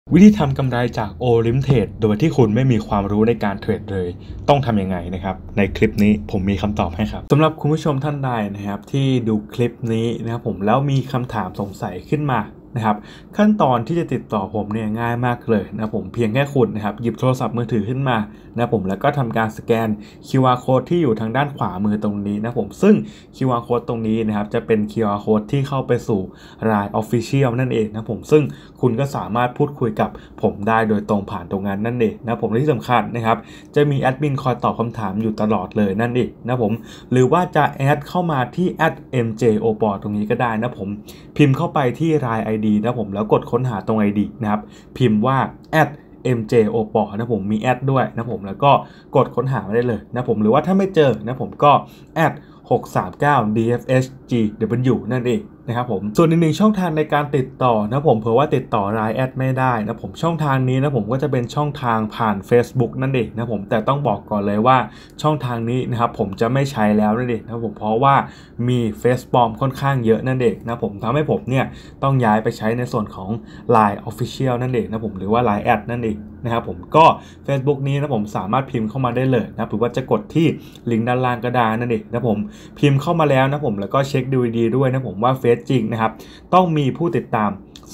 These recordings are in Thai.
วิธีทำกำไรจาก ORIM Trade โดยที่คุณไม่มีความรู้ในการเทรดเลยต้องทำยังไงนะครับในคลิปนี้ผมมีคำตอบให้ครับสำหรับคุณผู้ชมท่านใดนะครับที่ดูคลิปนี้นะครับผมแล้วมีคำถามสงสัยขึ้นมานะครับขั้นตอนที่จะติดต่อผมเนี่ยง่ายมากเลยนะผมเพียงแค่คุณนะครับหยิบโทรศัพท์มือถือขึ้นมานะผมแล้วก็ทำการสแกน QR code ที่อยู่ทางด้านขวามือตรงนี้นะผมซึ่ง QR code ตรงนี้นะครับจะเป็น QR code ที่เข้าไปสู่ LINE Official นั่นเองนะผมซึ่งคุณก็สามารถพูดคุยกับผมได้โดยตรงผ่านตรงนั้นนั่นเองนะผมและที่สำคัญนะครับจะมีแอดมินคอยตอบคำถามอยู่ตลอดเลยนั่นเองนะผมหรือว่าจะแอดเข้ามาที่ @mjopor ตรงนี้ก็ได้นะผมพิมพ์เข้าไปที่ LINE ID นะผมแล้วกดค้นหาตรง ID นะครับพิมพ์ว่า @mjopor นะผมมีแอดด้วยนะผมแล้วก็กดค้นหามาได้เลยนะผมหรือว่าถ้าไม่เจอนะผมก็ @639DFSGW นั่นเองนะครับผมส่วนอีกหนึ่งช่องทางในการติดต่อนะผมเผื่อว่าติดต่อ LINE แอดไม่ได้นะผมช่องทางนี้นะผมก็จะเป็นช่องทางผ่าน Facebook นั่นเองนะผมแต่ต้องบอกก่อนเลยว่าช่องทางนี้นะครับผมจะไม่ใช้แล้วนั่นเองนะผมเพราะว่ามีเฟซปลอมค่อนข้างเยอะนั่นเองนะผมทำให้ผมเนี่ยต้องย้ายไปใช้ในส่วนของ LINE Official นั่นเองนะผมหรือว่า LINE แอดนั่นเองนะครับผมก็ Facebook นี้นะผมสามารถพิมพ์เข้ามาได้เลยนะหรือว่าจะกดที่ลิงก์ด้านล่างก็ได้นั่นเองนะผมพิมพ์เข้ามาแล้วนะผมแล้วก็เช็คดูดีๆด้วยนะผมว่าเฟซจริงนะครับต้องมีผู้ติดตาม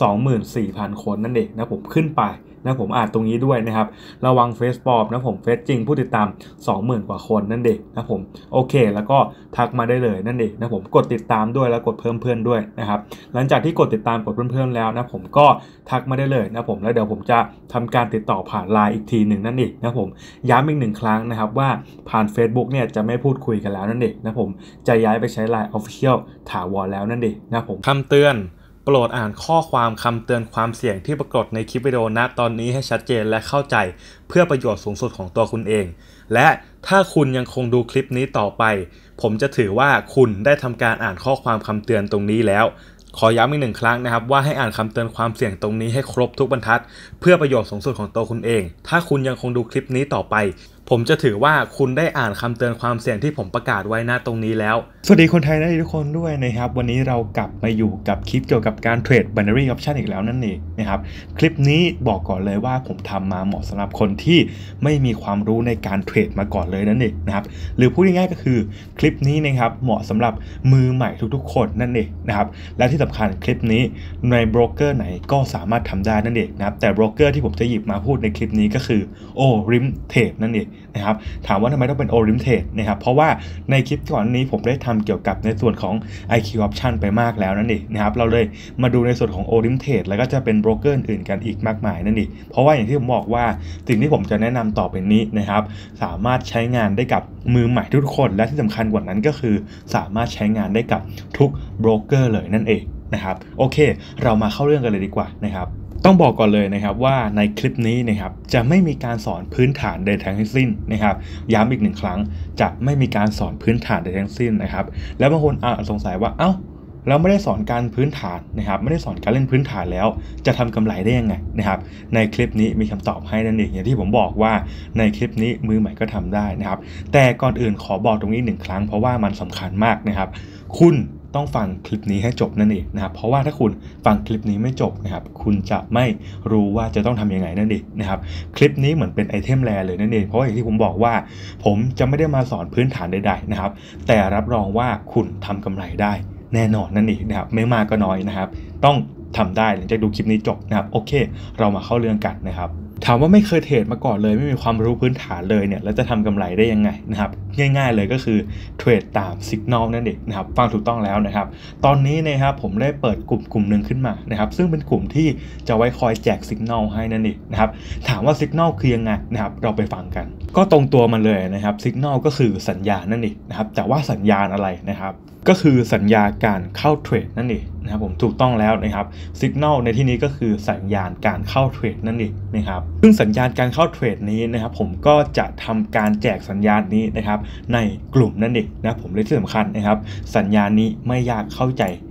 24,000 คนนั่นเองนะผมขึ้นไปนะผมอ่านตรงนี้ด้วยนะครับระวังเฟซปลอมนะผมเฟซจริงผู้ติดตาม 20,000 กว่าคนนั่นเองนะผมโอเคแล้วก็ทักมาได้เลยนั่นเองนะผมกดติดตามด้วยแล้วกดเพิ่มเพื่อนด้วยนะครับหลังจากที่กดติดตามกดเพิ่มแล้วนะผมก็ทักมาได้เลยนะผมแล้วเดี๋ยวผมจะทำการติดต่อผ่าน LINE อีกทีหนึ่งนั่นเองนะผมย้ำอีกหนึ่งครั้งนะครับว่าผ่าน Facebook เนี่ยจะไม่พูดคุยกันแล้วนั่นเองนะผมจะย้ายไปใช้ LINE Official ถาวรแล้วนั่นเองนะผมคำเตือนโปรดอ่านข้อความคำเตือนความเสี่ยงที่ปรากฏในคลิปวิดีโอณตอนนี้ให้ชัดเจนและเข้าใจเพื่อประโยชน์สูงสุดของตัวคุณเองและถ้าคุณยังคงดูคลิปนี้ต่อไปผมจะถือว่าคุณได้ทำการอ่านข้อความคำเตือนตรงนี้แล้วขอย้ำอีกหนึ่งครั้งนะครับว่าให้อ่านคำเตือนความเสี่ยงตรงนี้ให้ครบทุกบรรทัดเพื่อประโยชน์สูงสุดของตัวคุณเองถ้าคุณยังคงดูคลิปนี้ต่อไปผมจะถือว่าคุณได้อ่านคำเตือนความเสี่ยงที่ผมประกาศไว้ณตรงนี้แล้วสวัสดีคนไทยทุกคนด้วยนะครับวันนี้เรากลับมาอยู่กับคลิปเกี่ยวกับการเทรด binary option อีกแล้วนั่นเองนะครับคลิปนี้บอกก่อนเลยว่าผมทำมาเหมาะสำหรับคนที่ไม่มีความรู้ในการเทรดมาก่อนเลยนั่นเองนะครับหรือพูดง่ายๆก็คือคลิปนี้นะครับเหมาะสำหรับมือใหม่ทุกๆคนนั่นเองนะครับและที่สำคัญคลิปนี้ในโบรกเกอร์ไหนก็สามารถทำได้นั่นเองนะครับแต่โบรกเกอร์ที่ผมจะหยิบมาพูดในคลิปนี้ก็คือ ORIM Trade นั่นเองนะครับถามว่าทำไมต้องเป็น ORIM Trade นะครับเพราะว่าในคลิปก่อนนี้ผมได้ทำเกี่ยวกับในส่วนของ IQ Option ไปมากแล้วนั่นเองนะครับเราเลยมาดูในส่วนของ ORIM Trade แล้วก็จะเป็นโบรกเกอร์อื่นกันอีกมากมายนั่นเองเพราะว่าอย่างที่ผมบอกว่าสิ่งที่ผมจะแนะนำต่อไปนี้นะครับสามารถใช้งานได้กับมือใหม่ทุกคนและที่สำคัญกว่านั้นก็คือสามารถใช้งานได้กับทุกโบรกเกอร์เลยนั่นเองนะครับโอเคเรามาเข้าเรื่องกันเลยดีกว่านะครับต้องบอกก่อนเลยนะครับว่าในคลิปนี้นะครับจะไม่มีการสอนพื้นฐานใดทั้งสิ้นนะครับย้ำอีกหนึ่งครั้งจะไม่มีการสอนพื้นฐานใดทั้งสิ้นนะครับแล้วบางคนอาจสงสัยว่าเอ้าเราไม่ได้สอนการพื้นฐานนะครับไม่ได้สอนการเล่นพื้นฐานแล้วจะทำกำไรได้ยังไงนะครับในคลิปนี้มีคำตอบให้นั่นเองอย่างที่ผมบอกว่าในคลิปนี้มือใหม่ก็ทำได้นะครับแต่ก่อนอื่นขอบอกตรงนี้หนึ่งครั้งเพราะว่ามันสำคัญมากนะครับคุณต้องฟังคลิปนี้ให้จบนั่นเองนะครับเพราะว่าถ้าคุณฟังคลิปนี้ไม่จบนะครับคุณจะไม่รู้ว่าจะต้องทำยังไงนั่นเองนะครับคลิปนี้เหมือนเป็นไอเทมแรเลยนั่นเองเพราะอย่างที่ผมบอกว่าผมจะไม่ได้มาสอนพื้นฐานใดๆนะครับแต่รับรองว่าคุณทำกำไรได้แน่นอนนั่นเองนะครับไม่มากก็น้อยนะครับต้องทำได้หลังจากดูคลิปนี้จบนะครับโอเคเรามาเข้าเรื่องกันนะครับถามว่าไม่เคยเทรดมาก่อนเลยไม่มีความรู้พื้นฐานเลยเนี่ยแล้วจะทำกำไรได้ยังไงนะครับง่ายๆเลยก็คือเทรดตามสัญญาณนั่นเองนะครับฟังถูกต้องแล้วนะครับตอนนี้นะครับผมได้เปิดกลุ่มหนึ่งขึ้นมานะครับซึ่งเป็นกลุ่มที่จะไว้คอยแจกสัญญาณให้นั่นเองนะครับถามว่าสัญญาณคือยังไงนะครับเราไปฟังกันก็ตรงตัวมันเลยนะครับสัญญาณก็คือสัญญาณนั่นเองนะครับแต่ว่าสัญญาณอะไรนะครับก็คือสัญญาการเข้าเทรดนั่นเองนะครับผมถูกต้องแล้วนะครับสัญญาณในที่นี้ก็คือสัญญาณการเข้าเทรดนั่นเองนะครับซึ่งสัญญาณการเข้าเทรดนี้นะครับผมก็จะทำการแจกสัญญาณนี้นะครับในกลุ่มนั่นเองนะผมเลยที่สำคัญนะครับสัญญาณนี้ไม่ยากเข้าใจ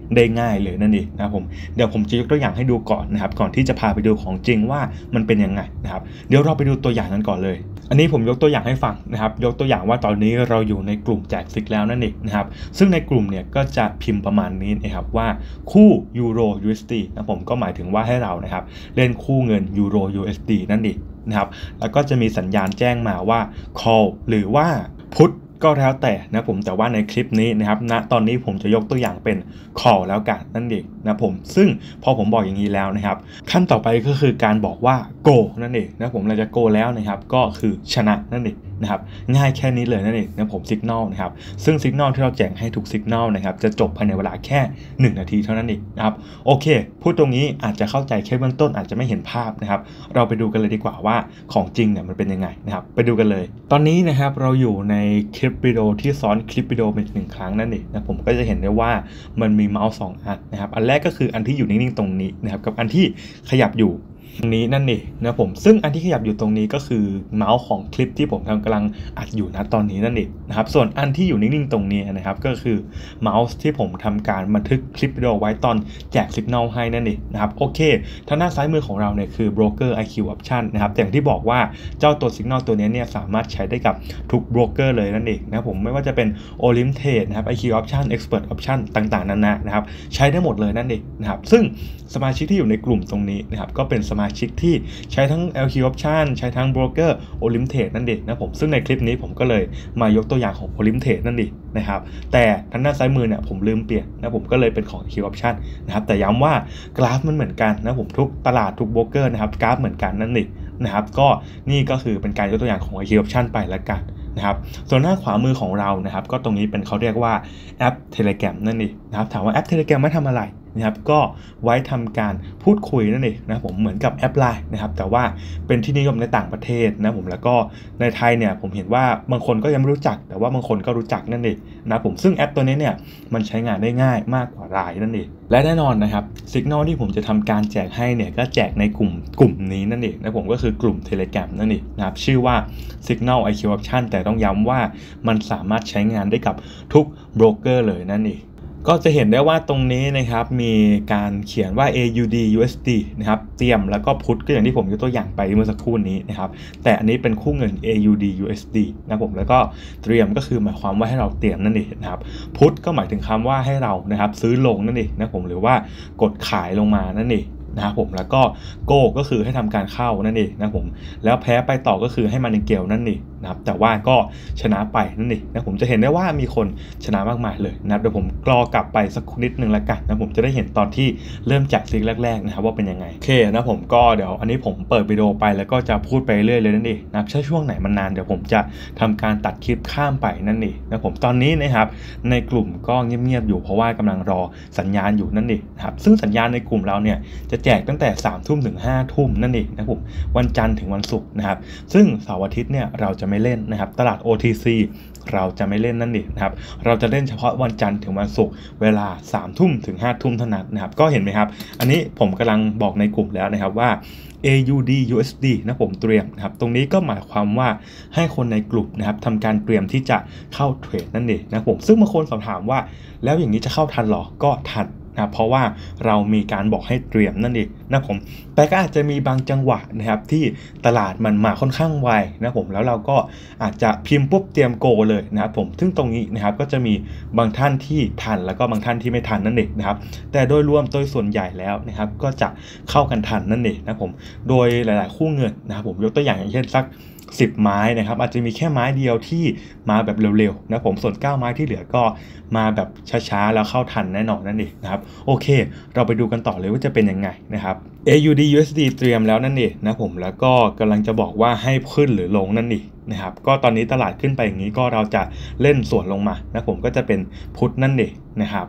ได้ง่ายเลยนั่นเองนะครับผมเดี๋ยวผมจะยกตัวอย่างให้ดูก่อนนะครับก่อนที่จะพาไปดูของจริงว่ามันเป็นยังไงนะครับเดี๋ยวเราไปดูตัวอย่างกันก่อนเลยอันนี้ผมยกตัวอย่างให้ฟังนะครับยกตัวอย่างว่าตอนนี้เราอยู่ในกลุ่มแจกซิกแล้วนั่นเองนะครับซึ่งในกลุ่มเนี่ยก็จะพิมพ์ประมาณนี้นะครับว่าคู่ยูโร USD นะผมก็หมายถึงว่าให้เรานะครับเล่นคู่เงินยูโร USD นั่นเองนะครับแล้วก็จะมีสัญญาณแจ้งมาว่า call หรือว่า put ก็แล้วแต่นะผมแต่ว่าในคลิปนี้นะครับณตอนนี้ผมจะยกตัวอย่างเป็น call แล้วกันนั่นเองนะผมซึ่งพอผมบอกอย่างนี้แล้วนะครับขั้นต่อไปก็คือการบอกว่า go นั่นเองนะผมเราจะ go แล้วนะครับก็คือชนะนั่นเองนะครับง่ายแค่นี้เลยนั่นเองนะผมสัญญาณนะครับซึ่งสัญญาณที่เราแจ้งให้ทุกสัญญาณนะครับจะจบภายในเวลาแค่1นาทีเท่านั้นเองนะครับโอเคพูดตรงนี้อาจจะเข้าใจแค่เบื้องต้นอาจจะไม่เห็นภาพนะครับเราไปดูกันเลยดีกว่าว่าของจริงเนี่ยมันเป็นยังไงนะครับไปดูกันเลยตอนนี้นะครับเราอยู่ในคลิปวิดีโอที่ซ้อนคลิปวิดีโอเป็น1ครั้งนั่นเองนะผมก็จะเห็นได้ว่ามันมีเมาส์2อันนะครับอันแรกก็คืออันที่อยู่นิ่งๆตรงนี้นะครับกับอันที่ขยับอยู่ตรงนี้นั่นเองนะผมซึ่งอันที่ขยับอยู่ตรงนี้ก็คือเมาส์ของคลิปที่ผมกำลังอัดอยู่นะตอนนี้นั่นเองนะครับส่วนอันที่อยู่นิ่งๆตรงนี้นะครับก็คือเมาส์ที่ผมทำการบันทึกคลิปวิดีโอไว้ตอนแจกสัญญาณให้นั่นเองนะครับโอเคทางด้านซ้ายมือของเราเนี่ยคือ broker IQ option นะครับแต่อย่างที่บอกว่าเจ้าตัวสัญญาณตัวนี้เนี่ยสามารถใช้ได้กับทุก broker เลยนั่นเองนะผมไม่ว่าจะเป็น Olim Trade นะครับ IQ option Expert option ต่างๆนานานะครับใช้ได้หมดเลยนั่นเองนะครับซึ่งสมาชิกที่อยู่ในกลุ่มตรงนี้นะครับก็เป็นสมาชิกที่ใช้ทั้ง LQ option ใช้ทั้ง broker Olim Trade นั่นเองนะผมซึ่งในคลิปนี้ผมก็เลยมายกตัวอย่างของ Olim Trade นั่นเองนะครับแต่ทางด้านซ้ายมือเนี่ยผมลืมเปลี่ยนนะผมก็เลยเป็นของ IQ option นะครับแต่ย้ำว่ากราฟมันเหมือนกันนะผมทุกตลาดทุก broker นะครับกราฟเหมือนกันนั่นเองนะครับก็นี่ก็คือเป็นการยกตัวอย่างของ IQ option ไปแล้วกันนะครับส่วนหน้าขวามือของเรานะครับก็ตรงนี้เป็นเขาเรียกว่าแอป Telegram นั่นเองนะครับถามว่าแอป Telegram ไม่ทำอะไรนะครับก็ไว้ทำการพูดคุยนั่นเองนะผมเหมือนกับแอป LINE นะครับแต่ว่าเป็นที่นิยมในต่างประเทศนะผมแล้วก็ในไทยเนี่ยผมเห็นว่าบางคนก็ยังไม่รู้จักแต่ว่าบางคนก็รู้จักนั่นเองนะผมซึ่งแอปตัวนี้เนี่ยมันใช้งานได้ง่ายมากกว่า LINE นั่นเองและแน่นอนนะครับสัญญาณที่ผมจะทำการแจกให้เนี่ยก็แจกในกลุ่มนี้นั่นเองนะผมก็คือกลุ่ม Telegram นั่นเองนะครับชื่อว่า Signal IQ Option แต่ต้องย้ำว่ามันสามารถใช้งานได้กับทุกโบรกเกอร์เลยนั่นเองก็จะเห็นได้ว่าตรงนี้นะครับมีการเขียนว่า AUD USD นะครับเตรียมแล้วก็พุทก็อย่างที่ผมยกตัวอย่างไปเมื่อสักครู่นี้นะครับแต่อันนี้เป็นคู่เงิน AUD USD นะผมแล้วก็เตรียมก็คือหมายความว่าให้เราเตรียมนั่นเองนะครับพุทก็หมายถึงคำว่าให้เรานะครับซื้อลงนั่นเองนะผมหรือว่ากดขายลงมานั่นเองนะครับผมแล้วก็โก้ก็คือให้ทำการเข้านั่นเองนะผมแล้วแพ้ไปต่อก็คือให้มันเกลนั่นเองนะครับแต่ว่าก็ชนะไปนั่นเองนะผมจะเห็นได้ว่ามีคนชนะมากมายเลยนะครับเดี๋ยวผมกรอกลับไปสักนิดนึงละกันนะผมจะได้เห็นตอนที่เริ่มจากซิกแรกๆนะครับว่าเป็นยังไงโอเคนะผมก็เดี๋ยวอันนี้ผมเปิดวิดีโอไปแล้วก็จะพูดไปเรื่อยเลยนั่นเองนะครับถ้าช่วงไหนมันนานเดี๋ยวผมจะทำการตัดคลิปข้ามไปนั่นเองนะผมตอนนี้นะครับในกลุ่มก็เงียบๆอยู่เพราะว่ากำลังรอสัญญาณอยู่นั่นเองนะครับซึ่งสัญญาณในกลุ่มเราเนี่ยจะแจกตั้งแต่3 ทุ่มถึง5 ทุ่มนั่นเองนะผมวันจันทร์ถึงวันศุกร์นะครับซึ่งเสาร์อาทิตย์เนี่ยเราจะไม่เล่นนะครับตลาด OTC เราจะไม่เล่นนั่นเองนะครับเราจะเล่นเฉพาะวันจันทร์ถึงวันศุกร์เวลา3 ทุ่มถึง5 ทุ่มเท่านั้นนะครับก็เห็นไหมครับอันนี้ผมกำลังบอกในกลุ่มแล้วนะครับว่า AUD USD นะผมเตรียมนะครับตรงนี้ก็หมายความว่าให้คนในกลุ่มนะครับทำการเตรียมที่จะเข้าเทรดนั่นเองนะผมซึ่งบางคนสอบถามว่าแล้วอย่างนี้จะเข้าทันหรอก็ทันนะเพราะว่าเรามีการบอกให้เตรียมนั่นเองนะผมแต่ก็อาจจะมีบางจังหวะนะครับที่ตลาดมันมาค่อนข้างไวนะผมแล้วเราก็อาจจะพิมพ์ปุ๊บเตรียมโกเลยนะครับผมซึ่งตรงนี้นะครับก็จะมีบางท่านที่ทันแล้วก็บางท่านที่ไม่ทันนั่นเองนะครับแต่โดยรวมโดยส่วนใหญ่แล้วนะครับก็จะเข้ากันทันนั่นเองนะผมโดยหลายๆคู่เงินนะครับผมยกตัวอย่างเช่นสัก10 ไม้นะครับอาจจะมีแค่ไม้เดียวที่มาแบบเร็วๆนะผมส่วน9 ไม้ที่เหลือก็มาแบบช้าๆแล้วเข้าทันแน่นอนนั่นเองนะครับโอเคเราไปดูกันต่อเลยว่าจะเป็นยังไงนะครับ AUD USD เตรียมแล้วนั่นเองนะผมแล้วก็กำลังจะบอกว่าให้ขึ้นหรือลงนั่นเองนะครับก็ตอนนี้ตลาดขึ้นไปอย่างนี้ก็เราจะเล่นส่วนลงมานะผมก็จะเป็นพุทนั่นเองนะครับ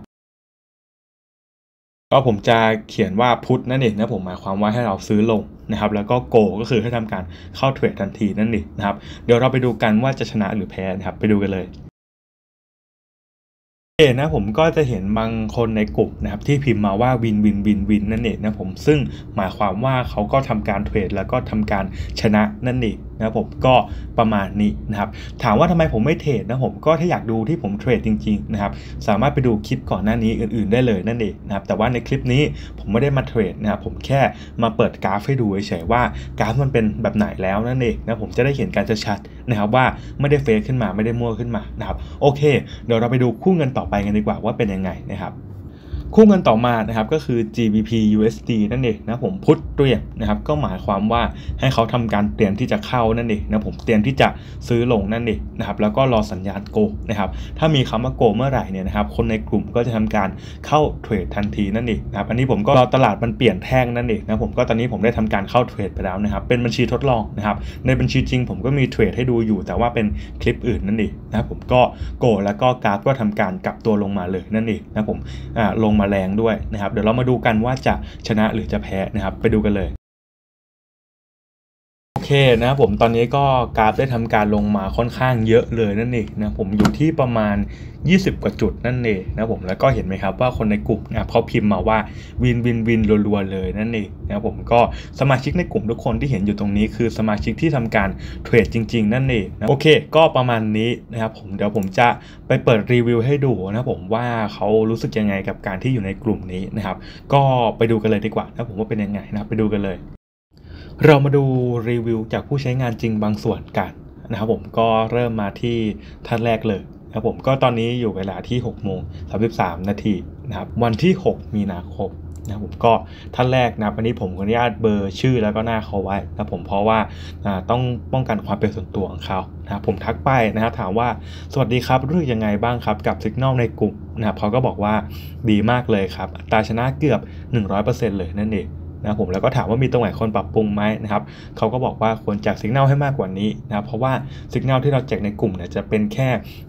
ก็ผมจะเขียนว่าพุทนั่นเองนะผมหมายความว่าให้เราซื้อลงนะครับแล้วก็โกก็คือให้ทำการเข้าเทรดทันทีนั่นเองนะครับเดี๋ยวเราไปดูกันว่าจะชนะหรือแพ้นะครับไปดูกันเลยนะผมก็จะเห็นบางคนในกลุ่มนะครับที่พิมพ์มาว่าวินวินวินวินนั่นเองนะผมซึ่งหมายความว่าเขาก็ทำการเทรดแล้วก็ทำการชนะนั่นเองนะผมก็ประมาณนี้นะครับถามว่าทำไมผมไม่เทรดนะผมก็ถ้าอยากดูที่ผมเทรดจริงๆนะครับสามารถไปดูคลิปก่อนหน้านี้อื่นๆได้เลยนั่นเองนะครับแต่ว่าในคลิปนี้ผมไม่ได้มาเทรดนะครับผมแค่มาเปิดกราฟให้ดูเฉยๆว่ากราฟมันเป็นแบบไหนแล้วนั่นเองนะผมจะได้เห็นการชัดๆนะครับว่าไม่ได้เฟกขึ้นมาไม่ได้มั่วขึ้นมานะครับโอเคเดี๋ยวเราไปดูคู่เงินต่อไปกันดีกว่าว่าเป็นยังไงนะครับคู่เงินต่อมานะครับก็คือ GBP USD นั่นเองนะผมพุทเตรียมนะครับก็หมายความว่าให้เขาทำการเตรียมที่จะเข้านั่นเองนะผมเตรียมที่จะซื้อลงนั่นเองนะครับแล้วก็รอสัญญาณโกนะครับถ้ามีคำว่าโกเมื่อไหร่เนี่ยนะครับคนในกลุ่มก็จะทำการเข้าเทรดทันทีนั่นเองนะครับอันนี้ผมก็รอตลาดมันเปลี่ยนแท่งนั่นเองนะผมก็ตอนนี้ผมได้ทำการเข้าเทรดไปแล้วนะครับเป็นบัญชีทดลองนะครับในบัญชีจริงผมก็มีเทรดให้ดูอยู่แต่ว่าเป็นคลิปอื่นนั่นเองนะครับผมก็โกแล้วก็กราฟก็ทำการกลับตัวลงมาเลยนั่นเองนะผมลงมาแรงด้วยนะครับเดี๋ยวเรามาดูกันว่าจะชนะหรือจะแพ้นะครับไปดูกันเลยโอเคนะผมตอนนี้ก็กราฟได้ทำการลงมาค่อนข้างเยอะเลยนั่นเองนะผมอยู่ที่ประมาณ20กว่าจุดนั่นเองนะผมแล้วก็เห็นไหมครับว่าคนในกลุ่มนะเขาพิมพ์มาว่าวินวินวินรัวๆเลยนั่นเองนะผมก็สมาชิกในกลุ่มทุกคนที่เห็นอยู่ตรงนี้คือสมาชิกที่ทำการเทรดจริงๆนั่นเองนะโอเคก็ประมาณนี้นะครับผมเดี๋ยวผมจะไปเปิดรีวิวให้ดูนะผมว่าเขารู้สึกยังไงกับการที่อยู่ในกลุ่มนี้นะครับก็ไปดูกันเลยดีกว่านะผมว่าเป็นยังไงนะครับไปดูกันเลยเรามาดูรีวิวจากผู้ใช้งานจริงบางส่วนกันนะครับผมก็เริ่มมาที่ท่านแรกเลยนะครับผมก็ตอนนี้อยู่เวลาที่6:33 นาทีนะครับวันที่6มีนาคมนะผมก็ท่านแรกนะอันนี้ผมขออนุญาตเบอร์ชื่อแล้วก็หน้าเขาไว้นะผมเพราะว่าต้องป้องกันความเป็นส่วนตัวของเขานะครับผมทักไปนะครับถามว่าสวัสดีครับรู้สึกยังไงบ้างครับกับสัญญาณในกลุ่มนะครับเขาก็บอกว่าดีมากเลยครับอัตราชนะเกือบ 100% เลยนั่นเองนะผมแล้วก็ถามว่ามีตรงไหนควรปรับปรุงไหมนะครับเขาก็บอกว่าควรแจกสัญญาณให้มากกว่านี้นะครับเพราะว่าสัญญาณที่เราแจกในกลุ่มเนี่ยจะเป็นแค่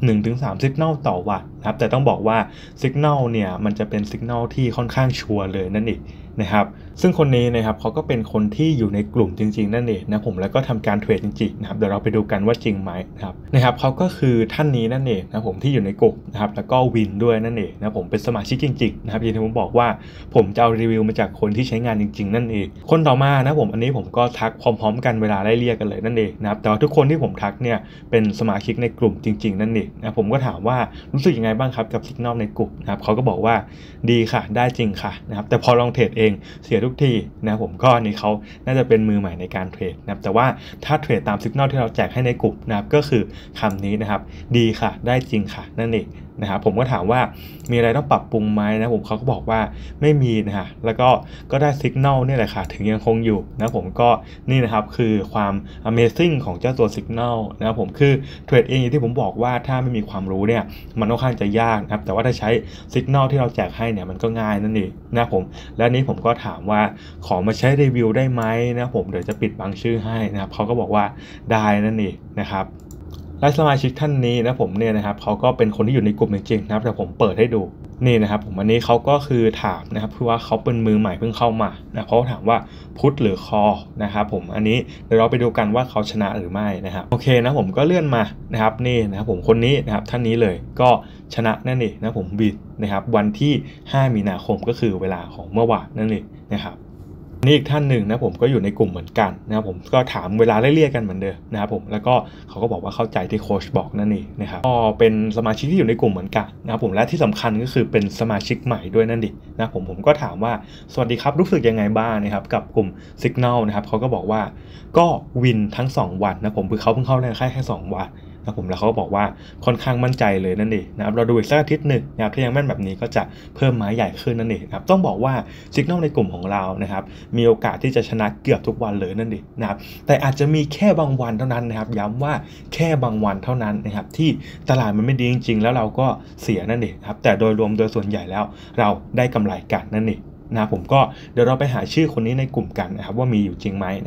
1-3 สัญญาณต่อวันนะครับแต่ต้องบอกว่าสัญญาณเนี่ยมันจะเป็นสัญญาณที่ค่อนข้างชัวร์เลยนั่นเองนะครับซึ่งคนนี้นะครับเขาก็เป็นคนที่อยู่ในกลุ่มจริงๆนั่นเองนะผมแล้วก็ทำการเทรดจริงๆนะครับเดี๋ยวเราไปดูกันว่าจริงไหมนะครับเขาก็คือท่านนี้นั่นเองนะผมที่อยู่ในกลุ่มนะครับแล้วก็วินด้วยนั่นเองนะผมเป็นสมาชิกจริงๆนะครับอย่างที่ผมบอกว่าผมจะเอารีวิวมาจากคนที่ใช้งานจริงๆนั่นเองคนต่อมานะผมอันนี้ผมก็ทักพร้อมๆกันเวลาไล่เรียกกันเลยนั่นเองนะครับแต่ว่าทุกคนที่ผมทักเนี่ยเป็นสมาชิกในกลุ่มจริงๆนั่นเองนะผมก็ถามว่ารู้สึกยังไงบ้างครับกับสัญญาณในกลุ่มนะครับเขาก็บอกว่าดีค่ะได้จริงค่ะนะครับแต่พอลองเทรดเองเสียทุกทีนะผมก็นี่เขาน่าจะเป็นมือใหม่ในการเทรดนะครับแต่ว่าถ้าเทรดตามสัญญาณที่เราแจกให้ในกลุ่มนะครับก็คือคำนี้นะครับดีค่ะได้จริงค่ะนั่นเองนะครับผมก็ถามว่ามีอะไรต้องปรับปรุงไหมนะผมเขาก็บอกว่าไม่มีนะฮะแล้วก็ได้สัญญาณนี่แหละค่ะถึงยังคงอยู่นะผมก็นี่นะครับคือความ Amazing ของเจ้าตัวสัญญาณนะผมคือเทรดเองอย่างที่ผมบอกว่าถ้าไม่มีความรู้เนี่ยมันค่อนข้างจะยากนะครับแต่ว่าถ้าใช้สัญญาณที่เราแจกให้เนี่ยมันก็ง่ายนั่นเองนะผมและนี้ผมก็ถามว่าขอมาใช้รีวิวได้ไหมนะผมเดี๋ยวจะปิดบังชื่อให้นะครับเขาก็บอกว่าได้นั่นเองนะครับและสมาชิกท่านนี้นะผมเนี่ยนะครับเขาก็เป็นคนที่อยู่ในกลุ่มจริงๆนะครับแต่ผมเปิดให้ดูนี่นะครับผมอันนี้เขาก็คือถามนะครับคือว่าเขาเป็นมือใหม่เพิ่งเข้ามานะเขาถามว่าพุทหรือคอนะครับผมอันนี้เดี๋ยวเราไปดูกันว่าเขาชนะหรือไม่นะครับโอเคนะผมก็เลื่อนมานะครับนี่นะครับผมคนนี้นะครับท่านนี้เลยก็ชนะนั่นเองนะผมบิดนะครับวันที่5มีนาคมก็คือเวลาของเมื่อวานนั่นเองนะครับนี่อีกท่านหนึ่งนะผมก็อยู่ในกลุ่มเหมือนกันนะครับผมก็ถามเวลาไล่เรียกกันเหมือนเดิมนะครับผมแล้วก็เขาก็บอกว่าเข้าใจที่โค้ชบอกนั่นเองนะครับก็เป็นสมาชิกที่อยู่ในกลุ่มเหมือนกันนะครับผมและที่สำคัญก็คือเป็นสมาชิกใหม่ด้วยนั่นเองนะผมก็ถามว่าสวัสดีครับรู้สึกยังไงบ้างนะครับกับกลุ่ม Signal นะครับเขาก็บอกว่าก็วินทั้ง2วันนะผมคือเขาเพิ่งเข้าได้แค่2วันนะผมแล้วเขาก็บอกว่าค่อนข้างมั่นใจเลยนั่นเองนะครับเราดูอีกสักอาทิตย์หนึ่งนะครับถ้ายังแม่นแบบนี้ก็จะเพิ่มไม้ใหญ่ขึ้นนั่นเองครับต้องบอกว่าสัญญาณในกลุ่มของเรานะครับมีโอกาสที่จะชนะเกือบทุกวันเลยนั่นเองนะครับแต่อาจจะมีแค่บางวันเท่านั้นนะครับย้ำว่าแค่บางวันเท่านั้นนะครับที่ตลาดมันไม่ดีจริงๆแล้วเราก็เสียนั่นเองครับแต่โดยรวมโดยส่วนใหญ่แล้วเราได้กำไรกันนั่นเองนะผมก็เดี๋ยวเราไปหาชื่อคนนี้ในกลุ่มกันนะครับว่ามีอยู่จริงไหมนะครับ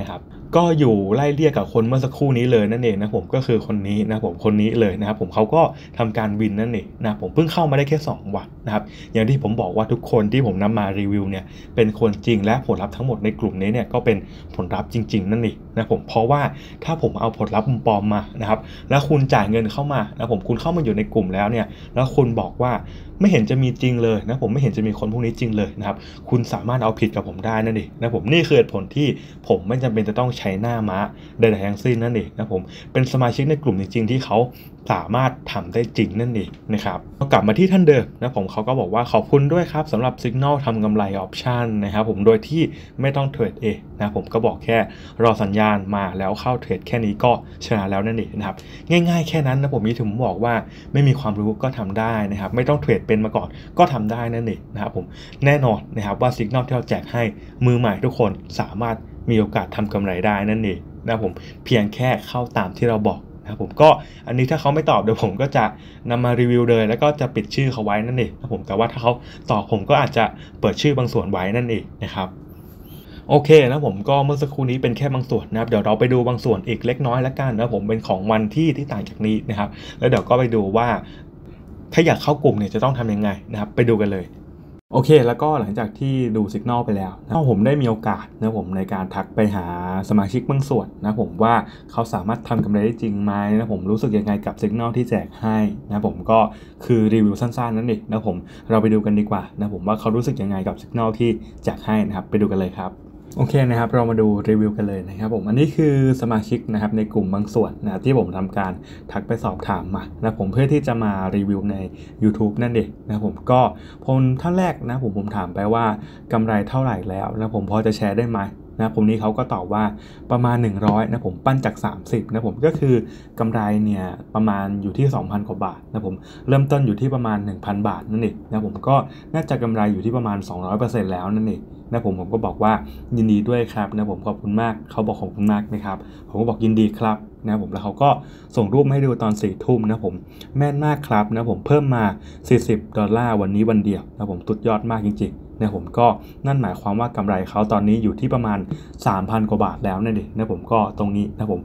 ก็อยู่ไล่เรียกกับคนเมื่อสักครู่นี้เลยนั่นเองนะผมก็คือคนนี้นะผมคนนี้เลยนะครับผมเขาก็ทำการวินนั่นเองนะผมเพิ่งเข้ามาได้แค่2 วันนะครับอย่างที่ผมบอกว่าทุกคนที่ผมนำมารีวิวเนี่ยเป็นคนจริงและผลลัพธ์ทั้งหมดในกลุ่มนี้เนี่ยก็เป็นผลลัพธ์จริงๆนั่นเองนะผมเพราะว่าถ้าผมเอาผลลัพธ์ปลอมมานะครับแล้วคุณจ่ายเงินเข้ามานะผมคุณเข้ามาอยู่ในกลุ่มแล้วเนี่ยแล้วคุณบอกว่าไม่เห็นจะมีจริงเลยนะผมไม่เห็นจะมีคนพวกนี้จริงเลยนะครับคุณสามารถเอาผิดกับผมได้นั่นเองนะผมนี่คือเหตุผลที่ผมไม่จำเป็นจะต้องใช้หน้าม้าใดๆทั้งสิ้นนั่นเองนะผมเป็นสมาชิกในกลุ่มจริงๆที่เขาสามารถทำได้จริงนั่นเองนะครับกลับมาที่ท่านเดิมนะผมเขาก็บอกว่าขอบคุณด้วยครับสำหรับ Signal ทำกำไรออปชั่นนะครับผมโดยที่ไม่ต้องเทรดเองนะผมก็บอกแค่รอสัญญาณมาแล้วเข้าเทรดแค่นี้ก็ชนะแล้วนั่นเองนะครับง่ายๆแค่นั้นนะผมมีถึงบอกว่าไม่มีความรู้ก็ทำได้นะครับไม่ต้องเทรดเป็นมาก่อนก็ทำได้นั่นเองนะครับผมแน่นอนนะครับว่า Signal ที่เราแจกให้มือใหม่ทุกคนสามารถมีโอกาสทำกำไรได้นั่นเองนะผมเพียงแค่เข้าตามที่เราบอกนะผมก็อันนี้ถ้าเขาไม่ตอบเดี๋ยวผมก็จะนำมารีวิวเลยแล้วก็จะปิดชื่อเขาไว้นั่นเองนะผมแต่ว่าถ้าเขาตอบผมก็อาจจะเปิดชื่อบางส่วนไว้นั่นเองนะครับโอเคนะผมก็เมื่อสักครู่นี้เป็นแค่บางส่วนนะครับเดี๋ยวเราไปดูบางส่วนอีกเล็กน้อยแล้วกันนะผมเป็นของวันที่ต่างจากนี้นะครับแล้วเดี๋ยวก็ไปดูว่าถ้าอยากเข้ากลุ่มเนี่ยจะต้องทำยังไงนะครับไปดูกันเลยโอเคแล้วก็หลังจากที่ดู Signal ไปแล้วนะผมได้มีโอกาสนะผมในการทักไปหาสมาชิกบางส่วนนะผมว่าเขาสามารถทำกำไรได้จริงไหมนะผมรู้สึกยังไงกับ Signal ที่แจกให้นะผมก็คือรีวิวสั้นๆนั่นเองนะผมเราไปดูกันดีกว่านะผมว่าเขารู้สึกยังไงกับ Signal ที่แจกให้นะครับไปดูกันเลยครับโอเคนะครับเรามาดูรีวิวกันเลยนะครับผมอันนี้คือสมาชิกนะครับในกลุ่มบางส่วนนะที่ผมทำการทักไปสอบถามมานะผมเพื่อที่จะมารีวิวใน YouTube นั่นเองนะผมก็ท่านแรกนะผมถามไปว่ากำไรเท่าไหร่แล้วนะผมพอจะแชร์ได้ไหมนะผมนี้เขาก็ตอบว่าประมาณ100นะผมปั้นจาก30นะผมก็คือกำไรเนี่ยประมาณอยู่ที่ 2,000 กว่าบาทนะผมเริ่มต้นอยู่ที่ประมาณ 1,000 บาทนั่นเองนะผมก็น่าจะกำไรอยู่ที่ประมาณ 200% แล้วนั่นเองนะผมก็บอกว่ายินดีด้วยครับนะผมขอบคุณมากเขาบอกขอบคุณมากนะครับผมก็บอกยินดีครับนะผมแล้วเขาก็ส่งรูปให้ดูตอน4 ทุ่มนะผมแม่นมากครับนะผมเพิ่มมา$40วันนี้วันเดียวนะผมสุดยอดมากจริงๆนะผมก็นั่นหมายความว่ากำไรเขาตอนนี้อยู่ที่ประมาณ 3,000 กว่าบาทแล้วนั่นเองนะผมก็ตรงนี้นะผม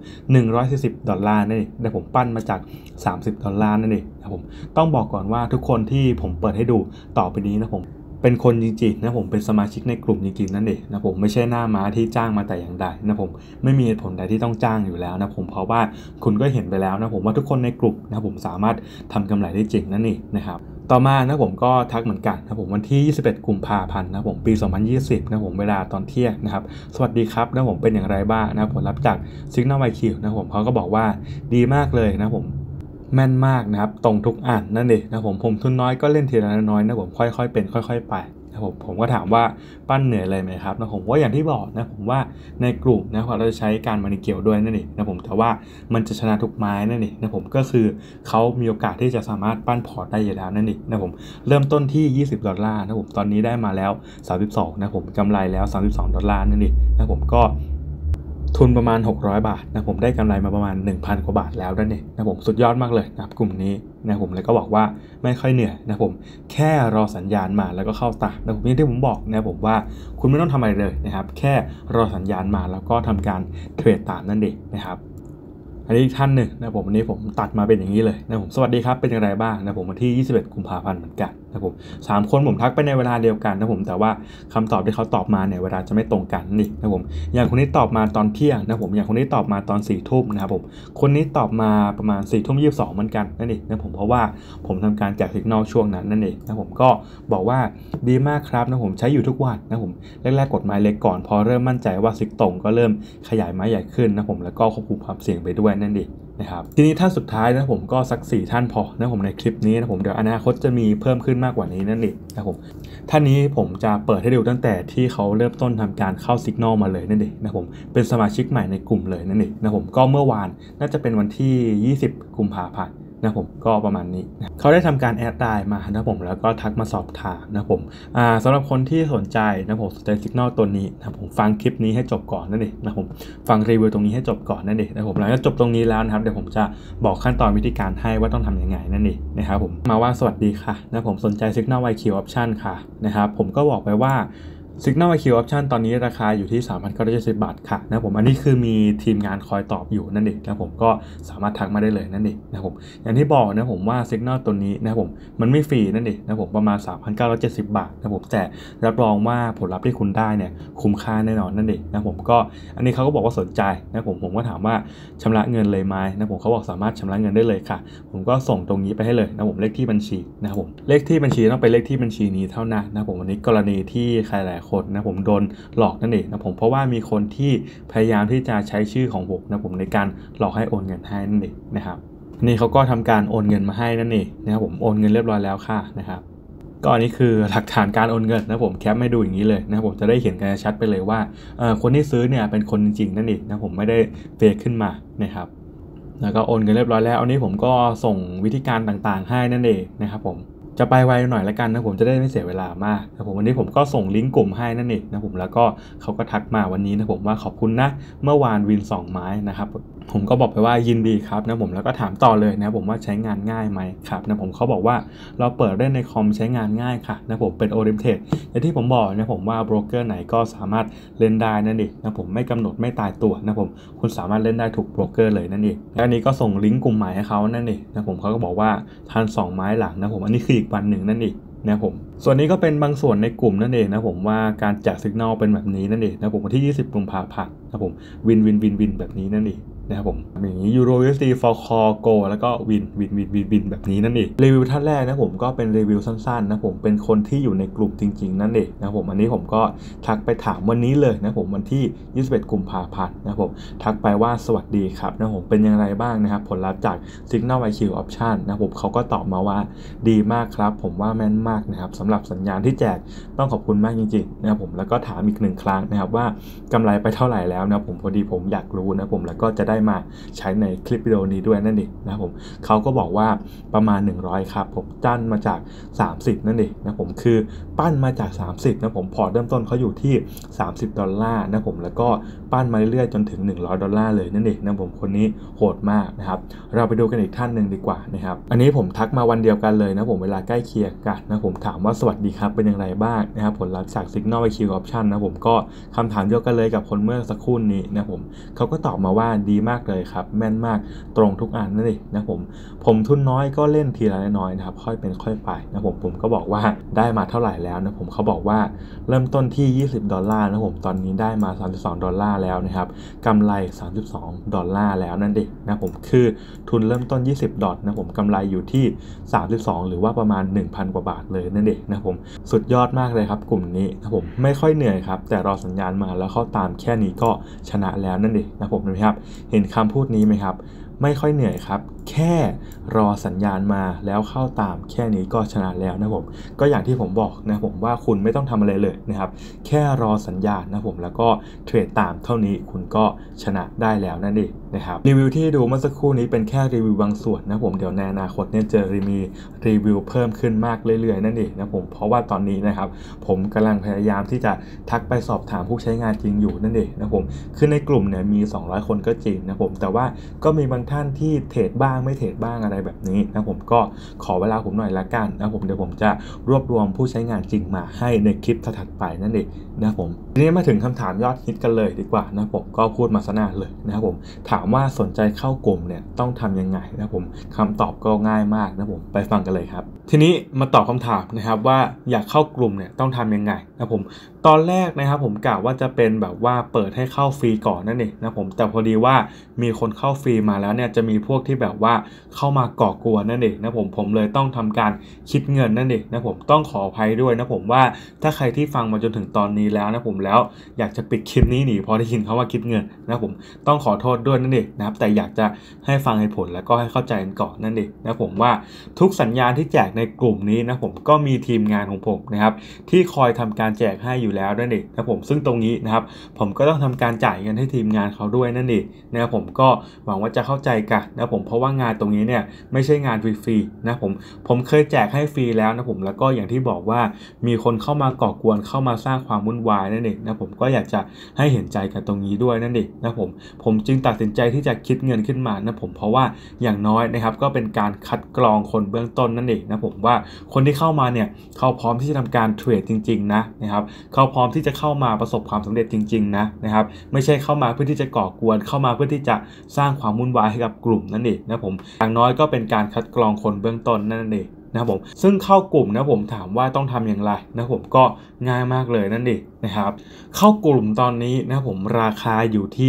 $140นั่นเองนะผมปั้นมาจาก$30นั่นเองนะผมต้องบอกก่อนว่าทุกคนที่ผมเปิดให้ดูต่อไปนี้นะผมเป็นคนจริงๆนะผมเป็นสมาชิกในกลุ่มจริงๆนั่นเองนะผมไม่ใช่หน้าม้าที่จ้างมาแต่อย่างใดนะผมไม่มีเหตุผลใดที่ต้องจ้างอยู่แล้วนะผมเพราะว่าคุณก็เห็นไปแล้วนะผมว่าทุกคนในกลุ่มนะผมสามารถทำกำไรได้จริงนั่นเองนะครับต่อมานะผมก็ทักเหมือนกันนะผมวันที่21 กุมภาพันธ์นะผมปี 2020นะผมเวลาตอนเที่ยงนะครับสวัสดีครับนะผมเป็นอย่างไรบ้างนะผลลัพธ์จาก Signal IQ นะผมเขาก็บอกว่าดีมากเลยนะผมแม่นมากนะครับตรงทุกอันนั่นเองนะผมทุนน้อยก็เล่นทีละน้อยนะผมค่อยๆเป็นค่อยๆไปนะผมก็ถามว่าปั้นเหนื่อยเลยไหมครับนะผมว่าอย่างที่บอกนะผมว่าในกลุ่มนะเราจะใช้การมานิเกียวด้วยนั่นเองนะผมแต่ว่ามันจะชนะทุกไม้นั่นเองนะผมก็คือเขามีโอกาสที่จะสามารถปั้นพอร์ตได้อยู่แล้วนั่นเองนะผมเริ่มต้นที่$20นะผมตอนนี้ได้มาแล้ว32นะผมกำไรแล้ว$32นั่นเองนะผมก็ทุนประมาณ$600นะผมได้กำไรมาประมาณ 1,000 กว่าบาทแล้วนั่นเองนะผมสุดยอดมากเลยนะครับกลุ่มนี้นะผมเลยก็บอกว่าไม่ค่อยเหนื่อยนะผมแค่รอสัญญาณมาแล้วก็เข้าตานะผมที่ผมบอกนะผมว่าคุณไม่ต้องทำอะไรเลยนะครับแค่รอสัญญาณมาแล้วก็ทำการเทรดตามนั่นเองนะครับอันนี้อีกท่านหนึ่งนะผมวันนี้ผมตัดมาเป็นอย่างนี้เลยนะผมสวัสดีครับเป็นอย่างไรบ้างนะผมวันที่21 กุมภาพันธ์เหมือนกันนะผม3 คนผมทักไปในเวลาเดียวกันนะผมแต่ว่าคำตอบที่เขาตอบมาเนี่ยเวลาจะไม่ตรงกันนี่นะผมอย่างคนนี้ตอบมาตอนเที่ยงนะผมอย่างคนนี้ตอบมาตอน4 ทุ่มนะครับผมคนนี้ตอบมาประมาณ4 ทุ่ม 22เหมือนกันนั่นเองนะผมเพราะว่าผมทำการแจก Signal ช่วงนั้นนั่นเองนะผมก็บอกว่าดีมากครับนะผมใช้อยู่ทุกวันนะผมแรกๆกดไม้เล็กก่อนพอเริ่มมั่นใจว่าซิกตรงก็เริ่มขยายไม้ใหญ่ขึ้นนะผมแล้วก็ควบคุมความเสี่ยงไปด้วยนั่นเองนะครับทีนี้ท่านสุดท้ายนะผมก็สัก4 ท่านพอนะผมในคลิปนี้นะผมเดี๋ยวอนาคตจะมีเพิ่มขึ้นมากกว่านี้นั่นเองนะผมท่านนี้ผมจะเปิดให้ดูตั้งแต่ที่เขาเริ่มต้นทำการเข้า Signal มาเลยนั่นเองนะผมเป็นสมาชิกใหม่ในกลุ่มเลยนั่นเองนะผมก็เมื่อวานน่าจะเป็นวันที่20 กุมภาพันธ์นะผมก็ประมาณนี้นะเขาได้ทำการแอดไลน์มานะผมแล้วก็ทักมาสอบถามนะผมสำหรับคนที่สนใจนะผมสนใจ Signal ตัวนี้นะผมฟังคลิปนี้ให้จบก่อนนั่นเองนะผมฟังรีวิวตรงนี้ให้จบก่อนนั่นเองนะผมหลังจากจบตรงนี้แล้วนะครับเดี๋ยวผมจะบอกขั้นตอนวิธีการให้ว่าต้องทำยังไงนั่นเองนะครับผมมาว่าสวัสดีค่ะนะผมสนใจ Signal IQ Option ค่ะนะครับผมก็บอกไปว่า Signal IQ Option ตอนนี้ราคาอยู่ที่ 3,970 บาทค่ะนะผมอันนี้คือมีทีมงานคอยตอบอยู่นั่นเองนะผมก็สามารถทักมาได้เลยนั่นเองนะผมอย่างที่บอกนะผมว่า Signal ตัวนี้นะผมมันไม่ฟรีนั่นเองนะผมประมาณ 3,970 บาทนะผมแต่รับรองว่าผลลัพธ์ที่คุณได้เนี่ยคุ้มค่าแน่นอนนั่นเองนะผมก็อันนี้เขาก็บอกว่าสนใจนะผมก็ถามว่าชำระเงินเลยไหมนะผมเขาบอกสามารถชำระเงินได้เลยค่ะผมก็ส่งตรงนี้ไปให้เลยนะผมเลขที่บัญชีนะครับผมเลขที่บัญชีต้องเป็นเลขที่บัญชีนี้เท่านั้นนะผมวันนี้กรณีที่ใครหลายคนนะผมโดนหลอกนั่นเองนะผมเพราะว่ามีคนที่พยายามที่จะใช้ชื่อของผมนะผมในการหลอกให้โอนเงินให้นั่นเองนะครับนี่เขาก็ทำการโอนเงินมาให้นั่นเองนะครับผมโอนเงินเรียบร้อยแล้วค่ะนะครับก็อันนี้คือหลักฐานการโอนเงินนะผมแคปให้ดูอย่างนี้เลยนะผมจะได้เห็นกันชัดไปเลยว่าคนที่ซื้อเนี่ยเป็นคนจริงๆนั่นเองนะผมไม่ได้เฟกขึ้นมานะครับแล้วก็โอนเงินเรียบร้อยแล้วอันนี้ผมก็ส่งวิธีการต่างๆให้นั่นเองนะครับผมจะไปไวหน่อยแล้วกันนะผมจะได้ไม่เสียเวลามากนะผมวันนี้ผมก็ส่งลิงก์กลุ่มให้นั่นเองนะผมแล้วก็เขาก็ทักมาวันนี้นะผมว่าขอบคุณนะเมื่อวานวิน2ไม้นะครับผมก็บอกไปว่ายินดีครับนะผมแล้วก็ถามต่อเลยนะผมว่าใช้งานง่ายไหมครับนะผมเขาบอกว่าเราเปิดเล่นในคอมใช้งานง่ายค่ะนะผมเป็น Oriented อย่างที่ผมบอกนะผมว่าโบรกเกอร์ไหนก็สามารถเล่นได้นั่นเองนะผมไม่กำหนดไม่ตายตัวนะผมคุณสามารถเล่นได้ทุกโบรกเกอร์เลยนั่นเองและอันนี้ก็ส่งลิงก์กลุ่มใหม่ให้เขานั่นเองนะผมเขาก็บอกว่าทัน2ไม้หลังนะผมอันนี้คืออีกวันหนึ่งนั่นเองนะผมส่วนนี้ก็เป็นบางส่วนในกลุ่มนั่นเองนะผมว่าการแจก Signal เป็นแบบนี้นั่นเองนะผมวันที่20กุมภาพันธ์นะผมวินแบบนี้นั่นเองนะครับผมอย่างนี้ Euro USD for call go แล้วก็วินแบบนี้นั่นเองรีวิวท่านแรกนะผมก็เป็นรีวิวสั้นๆนะผมเป็นคนที่อยู่ในกลุ่มจริงๆนั่นเองนะผมอันนี้ผมก็ทักไปถามวันนี้เลยนะผมวันที่21กุมภาพันธ์นะผมทักไปว่าสวัสดีครับนะผมเป็นอย่างไรบ้างนะครับผลลัพธ์จาก Signal IQ Option นะผมเขาก็ตอบมาว่าดีมากครับผมว่าแม่นมากนะครับสำหรับสัญญาณที่แจกต้องขอบคุณมากจริงๆนะครับผมแล้วก็ถามอีก1ครั้งนะครับว่ากำไรไปเท่าไหร่แล้วนะผมพอดีผมอยากรู้นะผมแล้วก็จะได้มาใช้ในคลิปวิดีโอนี้ด้วยนั่นเองนะผมเขาก็บอกว่าประมาณ100ครับผมปั้นมาจาก30นั่นเองนะผมคือปั้นมาจาก30นะผมพอร์ตเริ่มต้นเขาอยู่ที่$30นะผมแล้วก็ปั้นมาเรื่อยๆจนถึง$100เลยนั่นเองนะผมคนนี้โหดมากนะครับเราไปดูกันอีกท่านหนึ่งดีกว่านะครับอันนี้ผมทักมาวันเดียวกันเลยนะผมเวลาใกล้เคียงกันนะผมถามว่าสวัสดีครับเป็นอย่างไรบ้างนะครับผลลัพธ์จาก Signal IQ Option นะผมก็คำถามเดียวกันเลยกับคนเมื่อสักครู่นี้นะผมเขาก็ตอบมาว่าดีมากเลยครับแม่นมากตรงทุกอันนั่นเองนะผมทุนน้อยก็เล่นทีละน้อยนะครับค่อยเป็นค่อยไปนะผมก็บอกว่าได้มาเท่าไหร่แล้วนะผมเขาบอกว่าเริ่มต้นที่$20นะผมตอนนี้ได้มา$32แล้วนะครับกำไร$32แล้วนั่นเองนะผมคือทุนเริ่มต้น$20นะผมกำไรอยู่ที่32หรือว่าประมาณ 1,000 กว่าบาทเลยนั่นเองนะผมสุดยอดมากเลยครับกลุ่มนี้นะผมไม่ค่อยเหนื่อยครับแต่รอสัญญาณมาแล้วเข้าตามแค่นี้ก็ชนะแล้วนั่นเองนะผมนะครับเห็นคำพูดนี้ไหมครับไม่ค่อยเหนื่อยครับแค่รอสัญญาณมาแล้วเข้าตามแค่นี้ก็ชนะแล้วนะผมก็อย่างที่ผมบอกนะผมว่าคุณไม่ต้องทำอะไรเลยนะครับแค่รอสัญญาณนะผมแล้วก็เทรดตามเท่านี้คุณก็ชนะได้แล้วนั่นเองนะครับรีวิวที่ดูเมื่อสักครู่นี้เป็นแค่รีวิวบางส่วนนะผมเดี๋ยวในอนาคตเนี่ยจะมีรีวิวเพิ่มขึ้นมากเรื่อยๆนั่นเองนะผมเพราะว่าตอนนี้นะครับผมกำลังพยายามที่จะทักไปสอบถามผู้ใช้งานจริงอยู่นั่นเองนะผมคือในกลุ่มเนี่ยมี200คนก็จริงนะผมแต่ว่าก็มีบางท่านที่เทรดบ้างไม่เทรดบ้างอะไรแบบนี้นะผมก็ขอเวลาผมหน่อยละกันนะผมเดี๋ยวผมจะรวบรวมผู้ใช้งานจริงมาให้ในคลิปถัดไปนั่นเองนะผมทีนี้มาถึงคำถามยอดฮิตกันเลยดีกว่านะผมก็พูดมาซะนานเลยนะครับผมถามว่าสนใจเข้ากลุ่มเนี่ยต้องทำยังไงนะผมคำตอบก็ง่ายมากนะผมไปฟังกันเลยครับทีนี้มาตอบคำถามนะครับว่าอยากเข้ากลุ่มเนี่ยต้องทำยังไงนะผมตอนแรกนะครับผมกะว่าจะเป็นแบบว่าเปิดให้เข้าฟรีก่อนนั่นเองนะผมแต่พอดีว่ามีคนเข้าฟรีมาแล้วเนี่ยจะมีพวกที่แบบว่าเข้ามาก่อกวนนั่นเองนะผมเลยต้องทำการคิดเงินนั่นเองนะผมต้องขออภัยด้วยนะผมว่าถ้าใครที่ฟังมาจนถึงตอนนี้แล้วนะผมแล้วอยากจะปิดคลิปนี้หนีพอได้ยินเขาว่าคิดเงินนะผมต้องขอโทษด้วยนั่นเองนะครับแต่อยากจะให้ฟังเหตุผลแล้วก็ให้เข้าใจกันก่อนนั่นเองนะผมว่าทุกสัญญาณที่แจกในกลุ่มนี้นะผมก็มีทีมงานของผมนะครับที่คอยทำการแจกให้อยู่แล้วนั่นเองนะผมซึ่งตรงนี้นะครับผมก็ต้องทำการจ่ายเงินให้ทีมงานเขาด้วยนั่นเองนะครับผมก็หวังว่าจะเข้าใจกันนะผมเพราะว่างานตรงนี้เนี่ยไม่ใช่งานฟรีๆนะผมเคยแจกให้ฟรีแล้วนะผมแล้วก็อย่างที่บอกว่ามีคนเข้ามาก่อกวนเข้ามาสร้างความวุ่นวายนั่นเองนะผมก็อยากจะให้เห็นใจกันตรงนี้ด้วยนั่นเองนะผมจึงตัดสินใจที่จะคิดเงินขึ้นมานะผมเพราะว่าอย่างน้อยนะครับก็เป็นการคัดกรองคนเบื้องต้นนั่นเองนะผมว่าคนที่เข้ามาเนี่ยเขาพร้อมที่จะทำการเทรดจริงๆนะครับเขาพร้อมที่จะเข้ามาประสบความสำเร็จจริงๆนะครับไม่ใช่เข้ามาเพื่อที่จะก่อกวนเข้ามาเพื่อที่จะสร้างความวุ่นวายให้กับกลุ่มนั่นเองนะผมอย่างน้อยก็เป็นการคัดกรองคนเบื้องต้นนั่นเองนะผมซึ่งเข้ากลุ่มนะผมถามว่าต้องทำอย่างไรนะผมก็ง่ายมากเลยนั่นเองนะครับเข้ากลุ่มตอนนี้นะผมราคาอยู่ที่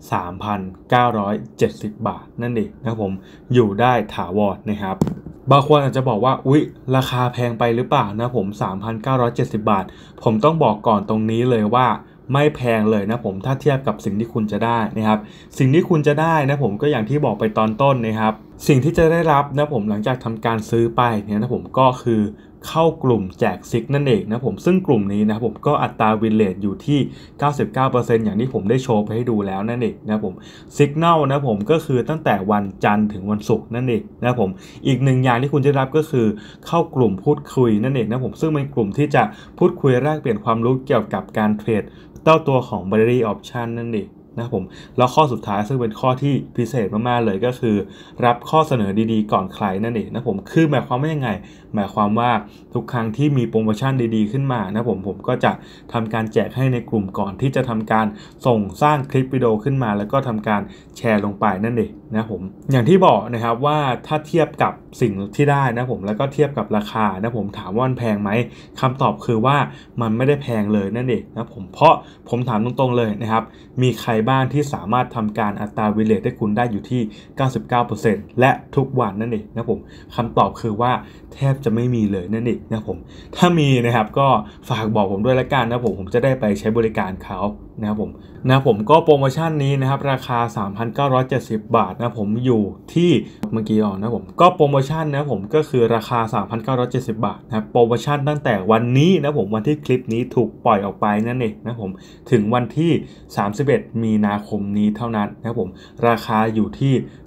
3,970 บาทนั่นเองนะผมอยู่ได้ถาวรนะครับบางคนอาจจะบอกว่าอุ๊ยราคาแพงไปหรือเปล่านะผม 3,970 บาทผมต้องบอกก่อนตรงนี้เลยว่าไม่แพงเลยนะผมถ้าเทียบกับสิ่งที่คุณจะได้นะครับสิ่งที่คุณจะได้นะผมก็อย่างที่บอกไปตอนต้นนะครับสิ่งที่จะได้รับนะผมหลังจากทำการซื้อไปเนี่ยนะผมก็คือเข้ากลุ่มแจกซิกนั่นเองนะผมซึ่งกลุ่มนี้นะผมก็อัตราวินเลทอยู่ที่ 99% อย่างที่ผมได้โชว์ไปให้ดูแล้วนั่นเองนะผมซิกแนลนะผมก็คือตั้งแต่วันจันทร์ถึงวันศุกร์นั่นเองนะผมอีกหนึ่งอย่างที่คุณจะรับก็คือเข้ากลุ่มพูดคุยนั่นเองนะผมซึ่งเป็นกลุ่มที่จะพูดคุยแลกเปลี่ยนความรู้เกี่ยวกับการเทรดเต้าตัวของ Binary Option นั่นเองนะผมแล้วข้อสุดท้ายซึ่งเป็นข้อที่พิเศษมากๆเลยก็คือรับข้อเสนอดีๆก่อนใครนั่นเองนะผมคือหมายความว่ายังไงหมายความว่าทุกครั้งที่มีโปรโมชั่นดีๆขึ้นมานะผมก็จะทำการแจกให้ในกลุ่มก่อนที่จะทำการส่งสร้างคลิปวิดีโอขึ้นมาแล้วก็ทำการแชร์ลงไปนั่นเองนะผมอย่างที่บอกนะครับว่าถ้าเทียบกับสิ่งที่ได้นะผมแล้วก็เทียบกับราคานะผมถามว่ามันแพงไหมคำตอบคือว่ามันไม่ได้แพงเลยนั่นเองนะผมเพราะผมถามตรงๆเลยนะครับมีใครบ้างที่สามารถทำการอัตราวินเลทให้คุณได้อยู่ที่ 99% และทุกวันนั่นเองนะผมคำตอบคือว่าแทบจะไม่มีเลยนั่นเองนะผมถ้ามีนะครับก็ฝากบอกผมด้วยละกันนะผมจะได้ไปใช้บริการเขานะครับผมก็โปรโมชั่นนี้นะครับราคา 3,970 บาทนะผมอยู่ที่เมื่อกี้นะผมก็โปรโมชั่นนะผมก็คือราคา 3,970 บาทนะครับโปรโมชั่นตั้งแต่วันนี้นะผมวันที่คลิปนี้ถูกปล่อยออกไปนั่นเองนะผมถึงวันที่31 มีนาคมนี้เท่านั้นนะผมราคาอยู่ที่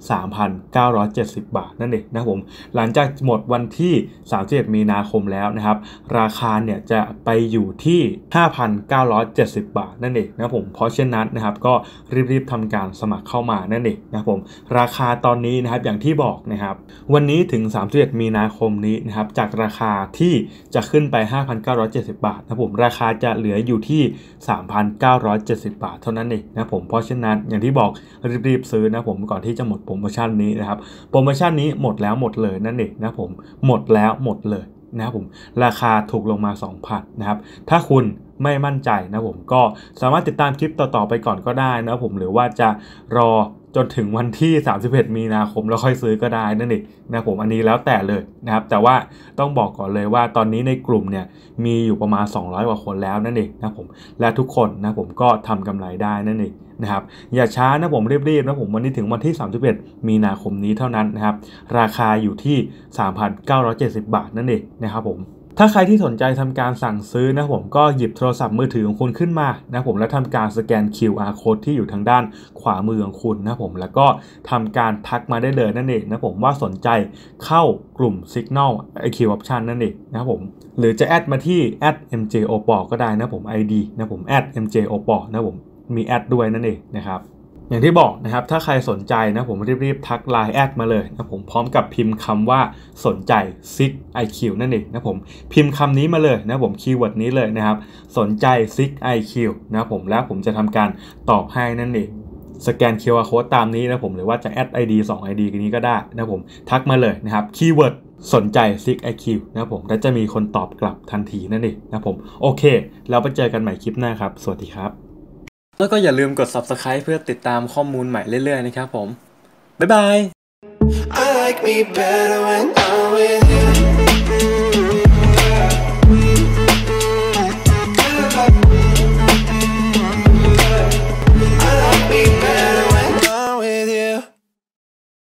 3,970 บาทนั่นเองนะผมหลังจากหมดวันที่31 มีนาคมแล้วนะครับราคาเนี่ยจะไปอยู่ที่ 5,970 บาทนั่นเองนะผมเพราะเช่นนั้นนะครับก็รีบทำการสมัครเข้ามานั่นเองนะผมราคาตอนนี้นะครับอย่างที่บอกนะครับวันนี้ถึง31 มีนาคมนี้นะครับจากราคาที่จะขึ้นไป 5,970 บาทนะผมราคาจะเหลืออยู่ที่ 3,970 บาทเท่านั้นเองนะผมเพราะฉะนั้นอย่างที่บอกรีบซื้อนะผมก่อนที่จะหมดโปรโมชั่นนี้นะครับโปรโมชั่นนี้หมดแล้วหมดเลยนั่นเองนะผมหมดแล้วหมดเลยนะครับผมราคาถูกลงมา 2,000 นะครับถ้าคุณไม่มั่นใจนะผมก็สามารถติดตามคลิปต่อๆไปก่อนก็ได้นะผมหรือว่าจะรอจนถึงวันที่31 มีนาคมแล้วค่อยซื้อก็ได้นั่นเองนะผมอันนี้แล้วแต่เลยนะครับแต่ว่าต้องบอกก่อนเลยว่าตอนนี้ในกลุ่มเนี่ยมีอยู่ประมาณ200 กว่าคนแล้วนั่นเองนะผมและทุกคนนะผมก็ทำกำไรได้นั่นเองนะครับอย่าช้านะผมรีบๆนะผมวันนี้ถึงวันที่31 มีนาคมนี้เท่านั้นนะครับราคาอยู่ที่ 3,970 บาทนั่นเองนะครับผมถ้าใครที่สนใจทำการสั่งซื้อนะผมก็หยิบโทรศัพท์มือถือของคุณขึ้นมานะผมแล้วทำการสแกน QR code ที่อยู่ทางด้านขวามือของคุณนะผมแล้วก็ทำการทักมาได้เลยนั่นเองนะผมว่าสนใจเข้ากลุ่ม Signal IQ Option นั่นเองนะผมหรือจะแอดมาที่ @mjopor ก็ได้นะผม ID นะผม @mjopor นะผมมีแอดด้วยนั่นเองนะครับอย่างที่บอกนะครับถ้าใครสนใจนะผมรีบทัก LINE แอดมาเลยนะผมพร้อมกับพิมพ์คำว่าสนใจ SIG IQ นั่นเองนะผมพิมพ์คำนี้มาเลยนะผมคีย์เวิร์ดนี้เลยนะครับสนใจ SIG IQ นะผมแล้วผมจะทำการตอบให้นั่นเองสแกน QR Code ตามนี้นะผมหรือว่าจะแอด ID 2 ID กันนี้ก็ได้นะผมทักมาเลยนะครับคีย์เวิร์ดสนใจ SIG IQ นะผมและจะมีคนตอบกลับทันทีนั่นเองนะผมโอเคแล้วไปเจอกันใหม่คลิปหน้าครับสวัสดีครับแล้วก็อย่าลืมกด Subscribe เพื่อติดตามข้อมูลใหม่เรื่อยๆนะครับผมบ๊ายบาย